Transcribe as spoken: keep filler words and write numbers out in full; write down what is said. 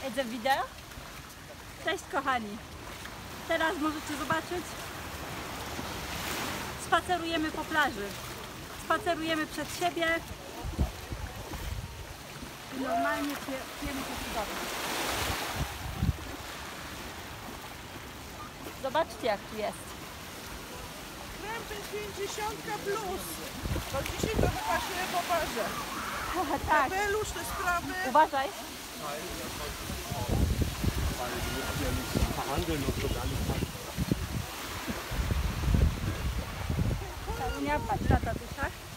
It's a video. Cześć kochani. Teraz możecie zobaczyć. Spacerujemy po plaży. Spacerujemy przed siebie. I normalnie pijemy się cudownie. Zobaczcie jak tu jest. Krempel pięćdziesiąt plus. To dzisiaj to chyba się poparzę. Tak. Kapelusz, te sprawy. Uważaj. Unia patrz na tatusia.